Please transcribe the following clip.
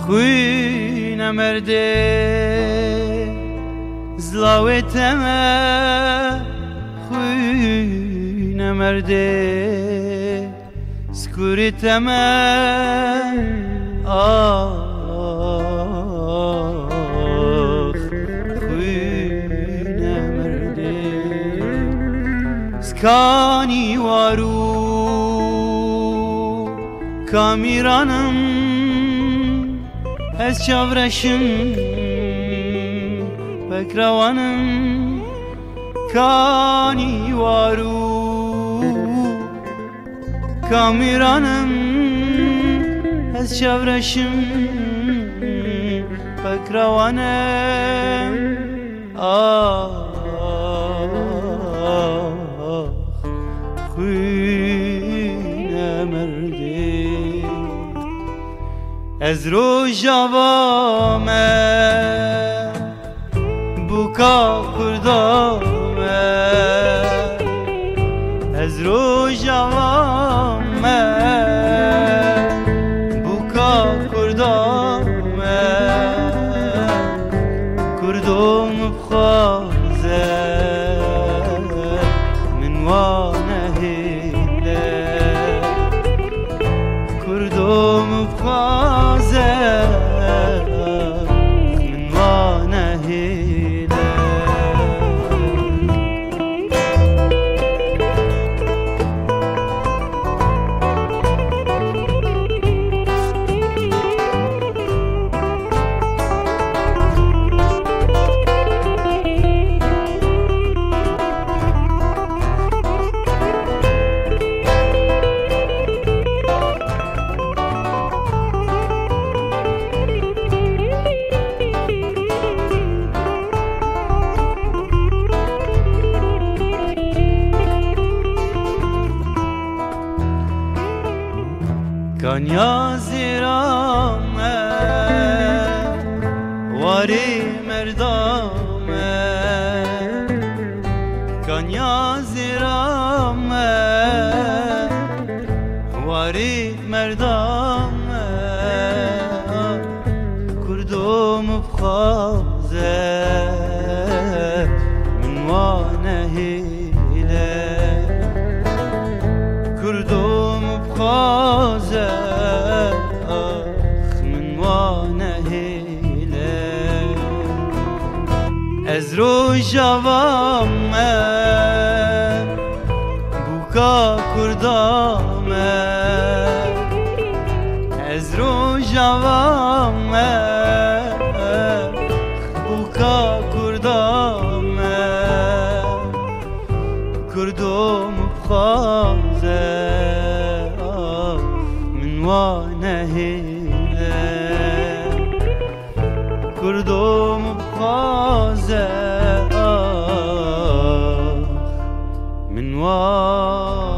خوی نمرده زلاوت ما خوی نمرده سکورت ما خوی نمرده سکانی وارو کامیرانم از چاورشم بکروانم کانی وارو کامیرانم از چاورشم بکروانم خوی نمرده از روجاوامه بوکا کردامه از روجاوامه بوکا کردامه کردم بخوازه من وانه هیله کردم بخوازه من وانه هیله کانیا زیرامه واری مردامه کانیا زیرامه واری مردامه کردم بخوازه من وانه هیله کردم بخوازه از روجاوامه بوکا کردامه از روجاوامه بوکا کردامه کردم بخوازه من وانه هیله کردم بخوازه من وانه